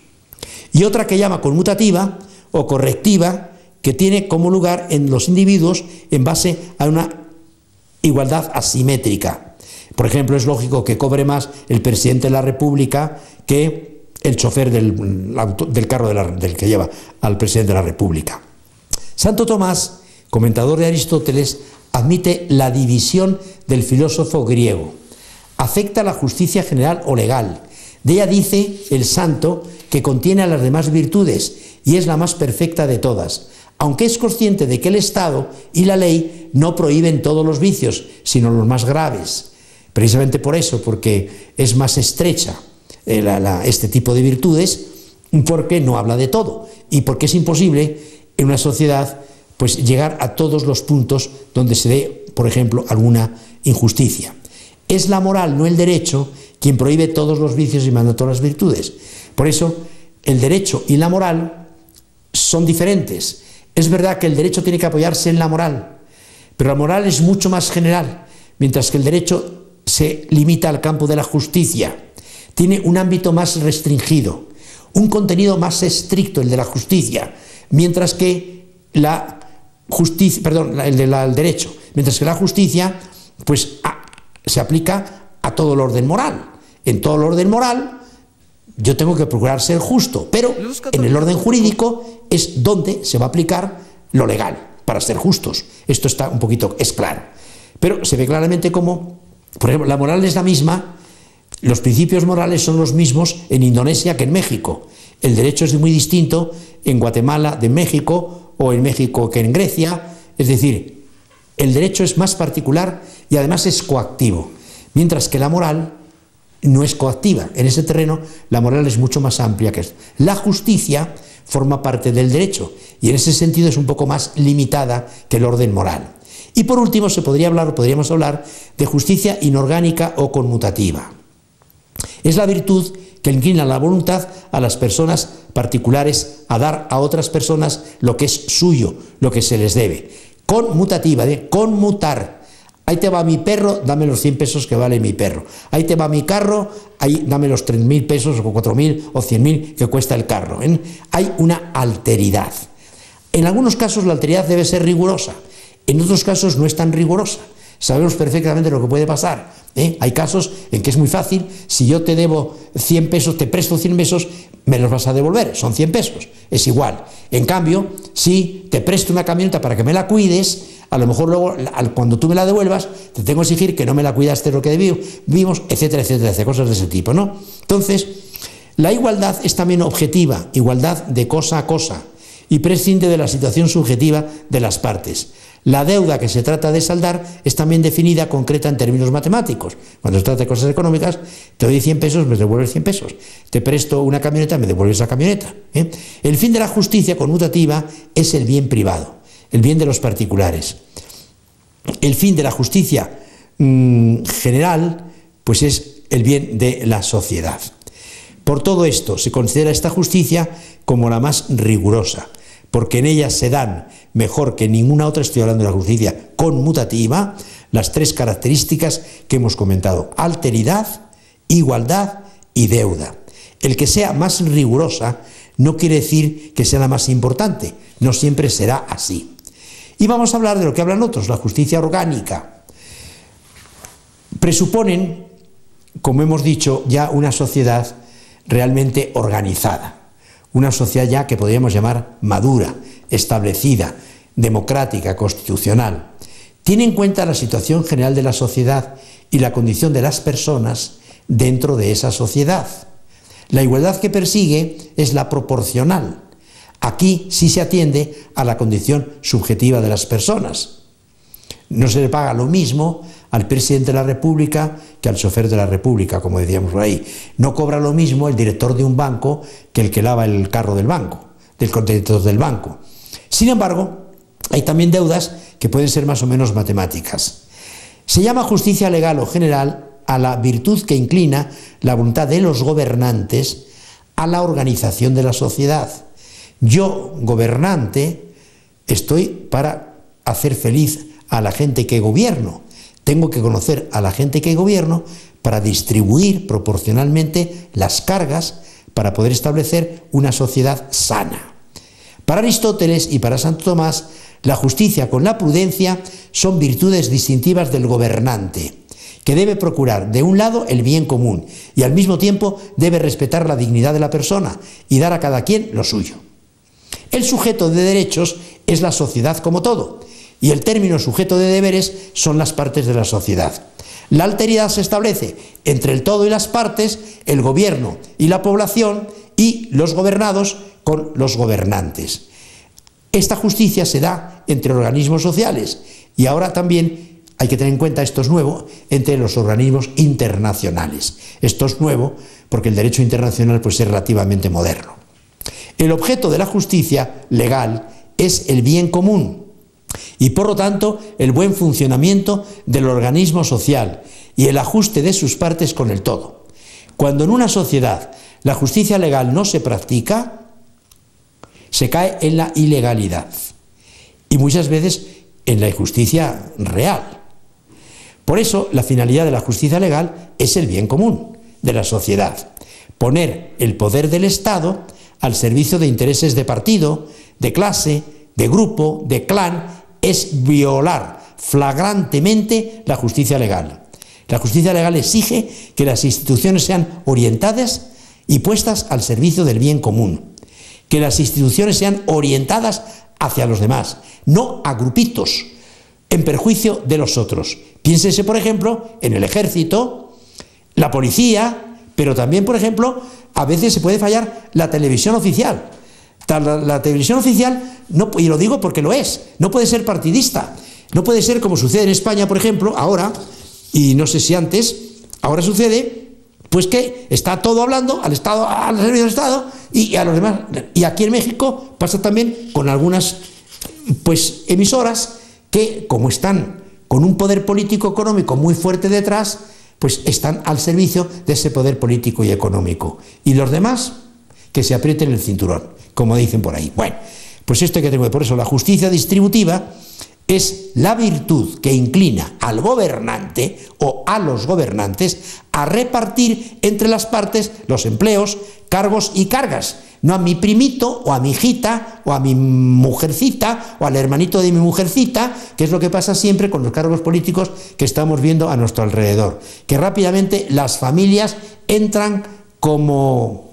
Y otra que llama conmutativa o correctiva, que tiene como lugar en los individuos en base a una igualdad asimétrica. Por ejemplo, es lógico que cobre más el presidente de la República que el chofer del carro del que lleva al presidente de la República. Santo Tomás, comentador de Aristóteles, admite la división del filósofo griego. Afecta la justicia general o legal. De ella dice el santo que contiene a las demás virtudes y es la más perfecta de todas, aunque es consciente de que el Estado y la ley no prohíben todos los vicios, sino los más graves. Precisamente por eso, porque es más estrecha este tipo de virtudes, porque no habla de todo y porque es imposible en una sociedad pues llegar a todos los puntos donde se dé, por ejemplo, alguna injusticia. Es la moral, no el derecho, quien prohíbe todos los vicios y manda todas las virtudes. Por eso, el derecho y la moral son diferentes. Es verdad que el derecho tiene que apoyarse en la moral, pero la moral es mucho más general, mientras que el derecho se limita al campo de la justicia. Tiene un ámbito más restringido, un contenido más estricto, el de la justicia, mientras que la justicia, perdón, el del derecho, mientras que la justicia pues se aplica a todo el orden moral. En todo el orden moral yo tengo que procurar ser justo, pero en el orden jurídico es donde se va a aplicar lo legal para ser justos. Esto está un poquito, es claro. Pero se ve claramente cómo, por ejemplo, la moral es la misma, los principios morales son los mismos en Indonesia que en México. El derecho es muy distinto en Guatemala de México o en México que en Grecia. Es decir, el derecho es más particular y además es coactivo, mientras que la moral no es coactiva. En ese terreno la moral es mucho más amplia que esto. La justicia forma parte del derecho y en ese sentido es un poco más limitada que el orden moral. Y por último podríamos hablar de justicia inorgánica o conmutativa. Es la virtud que inclina la voluntad a las personas particulares a dar a otras personas lo que es suyo, lo que se les debe. Conmutativa, de conmutar. Ahí te va mi perro, dame los 100 pesos que vale mi perro. Ahí te va mi carro, ahí dame los 3.000 pesos o 4.000 o 100.000 que cuesta el carro. Hay una alteridad. En algunos casos la alteridad debe ser rigurosa, en otros casos no es tan rigurosa. Sabemos perfectamente lo que puede pasar. Hay casos en que es muy fácil, si yo te debo 100 pesos, te presto 100 pesos, me los vas a devolver, son 100 pesos, es igual. En cambio, si te presto una camioneta para que me la cuides, a lo mejor luego, cuando tú me la devuelvas, te tengo que exigir que no me la cuidaste lo que debimos, etcétera, etcétera, cosas de ese tipo, ¿no? Entonces, la igualdad es también objetiva, igualdad de cosa a cosa, y prescinde de la situación subjetiva de las partes. La deuda que se trata de saldar es también definida, concreta en términos matemáticos. Cuando se trata de cosas económicas, te doy 100 pesos, me devuelves 100 pesos. Te presto una camioneta, me devuelves la camioneta. El fin de la justicia conmutativa es el bien privado, el bien de los particulares. El fin de la justicia general, pues es el bien de la sociedad. Por todo esto, se considera esta justicia como la más rigurosa, porque en ella se dan, mejor que en ninguna otra, estoy hablando de la justicia conmutativa, las tres características que hemos comentado: alteridad, igualdad y deuda. El que sea más rigurosa no quiere decir que sea la más importante, no siempre será así. Y vamos a hablar de lo que hablan otros, la justicia orgánica. Presuponen, como hemos dicho, ya una sociedad realmente organizada. Una sociedad ya que podríamos llamar madura, establecida, democrática, constitucional. Tiene en cuenta la situación general de la sociedad y la condición de las personas dentro de esa sociedad. La igualdad que persigue es la proporcional. Aquí sí se atiende a la condición subjetiva de las personas. No se le paga lo mismo al presidente de la República que al chofer de la República, como decíamos por ahí. No cobra lo mismo el director de un banco que el que lava el carro del banco, del contenedor del banco. Sin embargo, hay también deudas que pueden ser más o menos matemáticas. Se llama justicia legal o general a la virtud que inclina la voluntad de los gobernantes a la organización de la sociedad. Yo, gobernante, estoy para hacer feliz a la gente que gobierno. Tengo que conocer a la gente que gobierno para distribuir proporcionalmente las cargas para poder establecer una sociedad sana. Para Aristóteles y para Santo Tomás, la justicia con la prudencia son virtudes distintivas del gobernante, que debe procurar, de un lado, el bien común y al mismo tiempo debe respetar la dignidad de la persona y dar a cada quien lo suyo. El sujeto de derechos es la sociedad como todo, y el término sujeto de deberes son las partes de la sociedad. La alteridad se establece entre el todo y las partes, el gobierno y la población, y los gobernados con los gobernantes. Esta justicia se da entre organismos sociales, y ahora también hay que tener en cuenta, esto es nuevo, entre los organismos internacionales. Esto es nuevo porque el derecho internacional pues, es relativamente moderno. El objeto de la justicia legal es el bien común y por lo tanto el buen funcionamiento del organismo social y el ajuste de sus partes con el todo. Cuando en una sociedad la justicia legal no se practica, se cae en la ilegalidad y muchas veces en la injusticia real. Por eso la finalidad de la justicia legal es el bien común de la sociedad, poner el poder del Estado al servicio de intereses de partido, de clase, de grupo, de clan, es violar flagrantemente la justicia legal. La justicia legal exige que las instituciones sean orientadas y puestas al servicio del bien común, que las instituciones sean orientadas hacia los demás, no a grupitos, en perjuicio de los otros. Piénsese, por ejemplo, en el ejército, la policía, pero también, por ejemplo, a veces se puede fallar la televisión oficial. La televisión oficial, no, y lo digo porque lo es, no puede ser partidista, no puede ser como sucede en España, por ejemplo, ahora, y no sé si antes, ahora sucede, pues que está todo hablando al Estado, al servicio del Estado y a los demás. Y aquí en México pasa también con algunas pues emisoras que, como están con un poder político económico muy fuerte detrás, pues están al servicio de ese poder político y económico. Y los demás, que se aprieten el cinturón, como dicen por ahí. Bueno, pues esto hay que tener. Por eso la justicia distributiva es la virtud que inclina al gobernante o a los gobernantes a repartir entre las partes los empleos, cargos y cargas. No a mi primito o a mi hijita o a mi mujercita o al hermanito de mi mujercita, que es lo que pasa siempre con los cargos políticos que estamos viendo a nuestro alrededor. Que rápidamente las familias entran como,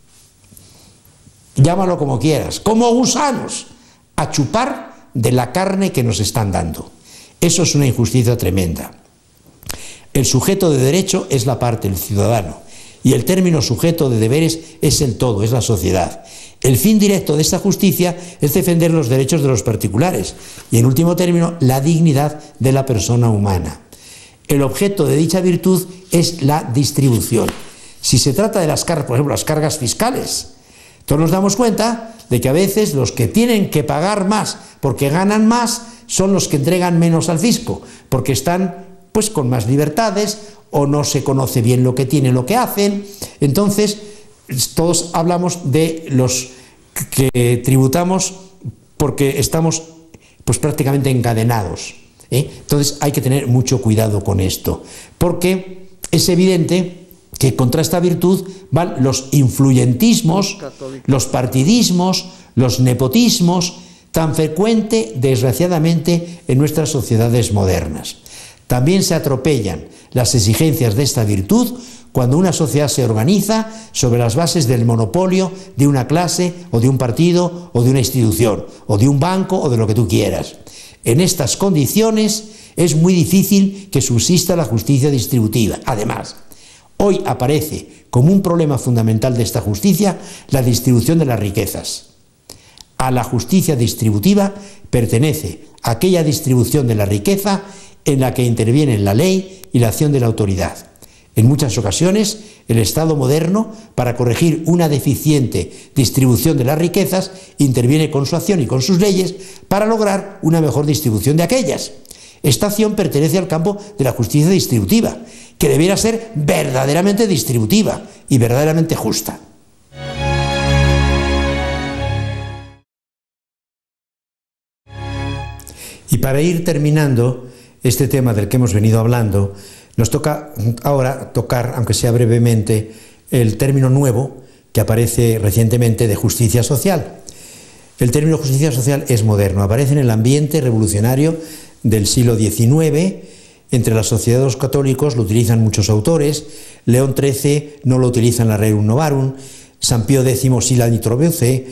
llámalo como quieras, como gusanos, a chupar de la carne que nos están dando. Eso es una injusticia tremenda. El sujeto de derecho es la parte, el ciudadano, y el término sujeto de deberes es el todo, es la sociedad. El fin directo de esta justicia es defender los derechos de los particulares y, en último término, la dignidad de la persona humana. El objeto de dicha virtud es la distribución. Si se trata de las cargas, por ejemplo, las cargas fiscales, todos nos damos cuenta de que a veces los que tienen que pagar más porque ganan más son los que entregan menos al fisco, porque están pues con más libertades o no se conoce bien lo que tienen, lo que hacen. Entonces todos hablamos de los que tributamos porque estamos pues prácticamente encadenados, ¿eh? Entonces hay que tener mucho cuidado con esto, porque es evidente que contra esta virtud van los influyentismos, los partidismos, los nepotismos, tan frecuente, desgraciadamente, en nuestras sociedades modernas. También se atropellan las exigencias de esta virtud cuando una sociedad se organiza sobre las bases del monopolio de una clase o de un partido o de una institución o de un banco o de lo que tú quieras. En estas condiciones es muy difícil que subsista la justicia distributiva. Además, hoy aparece como un problema fundamental de esta justicia la distribución de las riquezas. A la justicia distributiva pertenece aquella distribución de la riqueza en la que intervienen la ley y la acción de la autoridad. En muchas ocasiones, el Estado moderno, para corregir una deficiente distribución de las riquezas, interviene con su acción y con sus leyes para lograr una mejor distribución de aquellas. Esta acción pertenece al campo de la justicia distributiva, que debiera ser verdaderamente distributiva y verdaderamente justa. Y para ir terminando este tema del que hemos venido hablando, nos toca ahora tocar, aunque sea brevemente, el término nuevo que aparece recientemente de justicia social. El término justicia social es moderno, aparece en el ambiente revolucionario del siglo XIX. Entre la sociedad de los católicos lo utilizan muchos autores. León XIII no lo utiliza en la Rerum Novarum, San Pío X sí la introduce,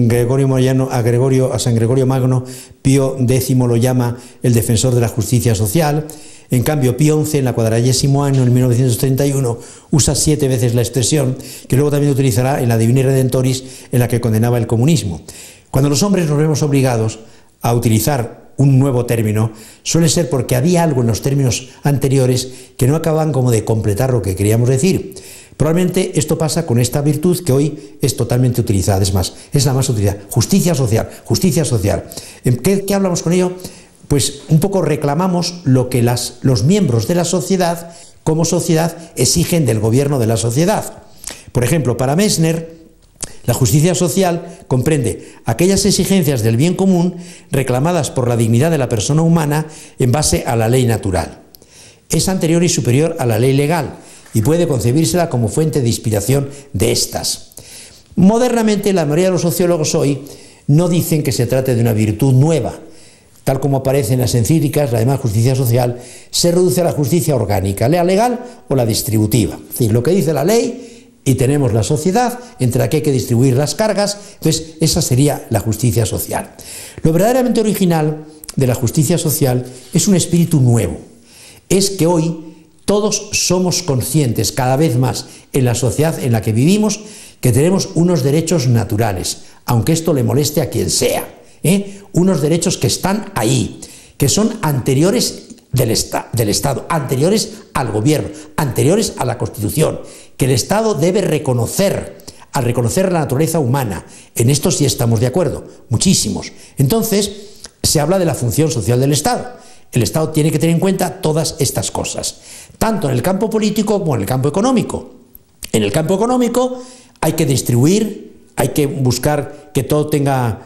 a San Gregorio Magno, Pío X lo llama el defensor de la justicia social. En cambio, Pío XI, en la 40º año, en 1931, usa 7 veces la expresión, que luego también utilizará en la Divina Redentoris, en la que condenaba el comunismo. Cuando los hombres nos vemos obligados a utilizar un nuevo término, suele ser porque había algo en los términos anteriores que no acababan como de completar lo que queríamos decir. Probablemente esto pasa con esta virtud que hoy es totalmente utilizada, es más, es la más utilizada. Justicia social, justicia social. ¿Qué hablamos con ello? Pues un poco reclamamos lo que los miembros de la sociedad, como sociedad, exigen del gobierno de la sociedad. Por ejemplo, para Messner, la justicia social comprende aquellas exigencias del bien común reclamadas por la dignidad de la persona humana en base a la ley natural. Es anterior y superior a la ley legal y puede concebírsela como fuente de inspiración de estas. Modernamente, la mayoría de los sociólogos hoy no dicen que se trate de una virtud nueva. Tal como aparece en las encíclicas, la demás justicia social se reduce a la justicia orgánica, la legal o la distributiva. Es decir, lo que dice la ley, y tenemos la sociedad, entre la que hay que distribuir las cargas, entonces esa sería la justicia social. Lo verdaderamente original de la justicia social es un espíritu nuevo. Es que hoy todos somos conscientes cada vez más en la sociedad en la que vivimos que tenemos unos derechos naturales, aunque esto le moleste a quien sea. Unos derechos que están ahí, que son anteriores del Estado, anteriores al gobierno, anteriores a la Constitución, que el Estado debe reconocer, al reconocer la naturaleza humana. En esto sí estamos de acuerdo, muchísimos. Entonces, se habla de la función social del Estado. El Estado tiene que tener en cuenta todas estas cosas, tanto en el campo político como en el campo económico. En el campo económico hay que distribuir, hay que buscar que todo tenga,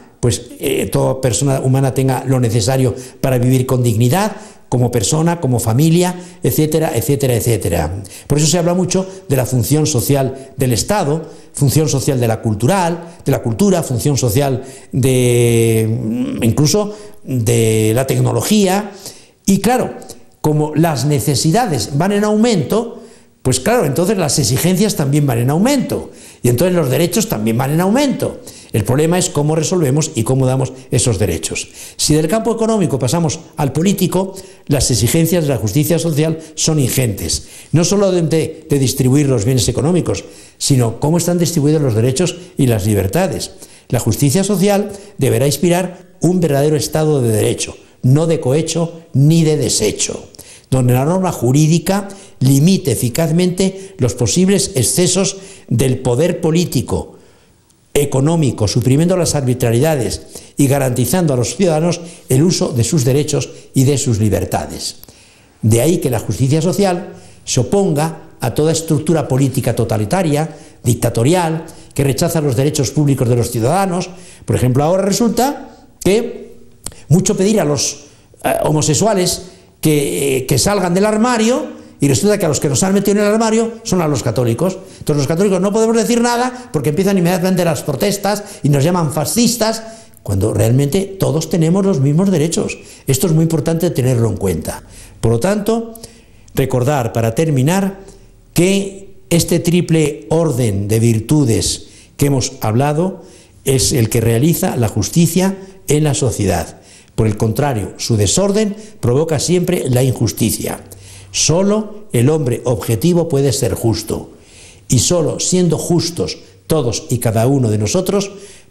toda persona humana tenga lo necesario para vivir con dignidad, como persona, como familia, etcétera, etcétera, etcétera. Por eso se habla mucho de la función social del Estado, función social de la cultura, función social incluso de la tecnología. Y claro, como las necesidades van en aumento, pues claro, entonces las exigencias también van en aumento y entonces los derechos también van en aumento. El problema es cómo resolvemos y cómo damos esos derechos. Si del campo económico pasamos al político, las exigencias de la justicia social son ingentes. No solo de distribuir los bienes económicos, sino cómo están distribuidos los derechos y las libertades. La justicia social deberá inspirar un verdadero Estado de derecho, no de cohecho ni de desecho, donde la norma jurídica limite eficazmente los posibles excesos del poder político, económico, suprimiendo las arbitrariedades y garantizando a los ciudadanos el uso de sus derechos y de sus libertades. De ahí que la justicia social se oponga a toda estructura política totalitaria, dictatorial, que rechaza los derechos públicos de los ciudadanos. Por ejemplo, ahora resulta que mucho pedir a los homosexuales que salgan del armario, y resulta que a los que nos han metido en el armario son a los católicos. Entonces los católicos no podemos decir nada porque empiezan inmediatamente las protestas y nos llaman fascistas, cuando realmente todos tenemos los mismos derechos. Esto es muy importante tenerlo en cuenta. Por lo tanto, recordar para terminar que este triple orden de virtudes que hemos hablado es el que realiza la justicia en la sociedad. Por el contrario, su desorden provoca siempre la injusticia. Solo el hombre objetivo puede ser justo, y solo siendo justos todos y cada uno de nosotros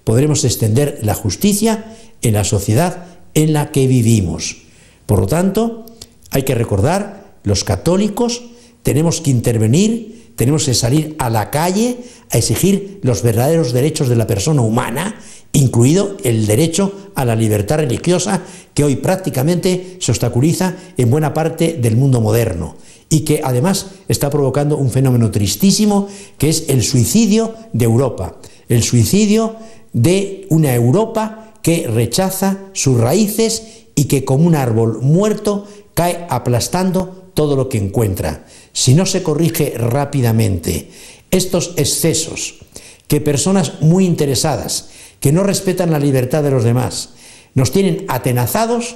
podremos extender la justicia en la sociedad en la que vivimos. Por lo tanto, hay que recordar, los católicos tenemos que intervenir, tenemos que salir a la calle a exigir los verdaderos derechos de la persona humana, incluido el derecho a la libertad religiosa, que hoy prácticamente se obstaculiza en buena parte del mundo moderno y que además está provocando un fenómeno tristísimo, que es el suicidio de Europa, el suicidio de una Europa que rechaza sus raíces y que, como un árbol muerto, cae aplastando todo lo que encuentra. Si no se corrige rápidamente estos excesos que personas muy interesadas, que no respetan la libertad de los demás, nos tienen atenazados,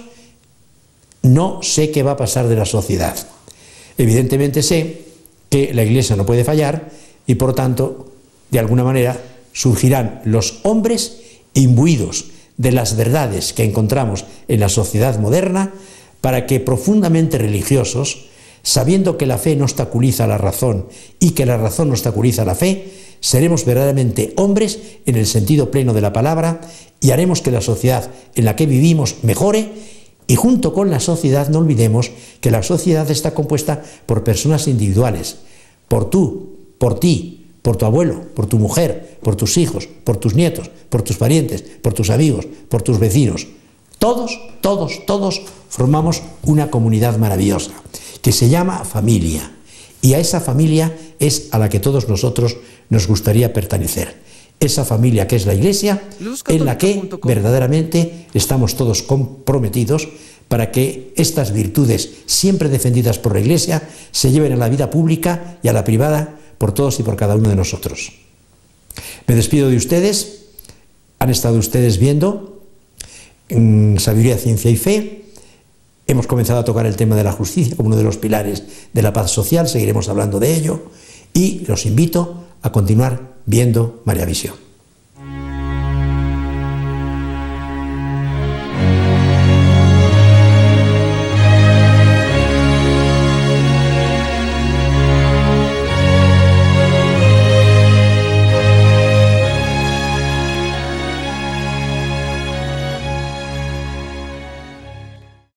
no sé qué va a pasar de la sociedad. Evidentemente sé que la Iglesia no puede fallar y, por tanto, de alguna manera surgirán los hombres imbuidos de las verdades que encontramos en la sociedad moderna, para que, profundamente religiosos, sabiendo que la fe no obstaculiza la razón y que la razón no obstaculiza la fe, seremos verdaderamente hombres en el sentido pleno de la palabra y haremos que la sociedad en la que vivimos mejore. Y junto con la sociedad no olvidemos que la sociedad está compuesta por personas individuales, por tú, por ti, por tu abuelo, por tu mujer, por tus hijos, por tus nietos, por tus parientes, por tus amigos, por tus vecinos. Todos formamos una comunidad maravillosa que se llama familia, y a esa familia es a la que todos nosotros nos gustaría pertenecer. Esa familia que es la Iglesia, en la que verdaderamente estamos todos comprometidos para que estas virtudes, siempre defendidas por la Iglesia, se lleven a la vida pública y a la privada por todos y por cada uno de nosotros. Me despido de ustedes. Han estado ustedes viendo Sabiduría, Ciencia y Fe. Hemos comenzado a tocar el tema de la justicia como uno de los pilares de la paz social. Seguiremos hablando de ello y los invito a continuar viendo María Visión.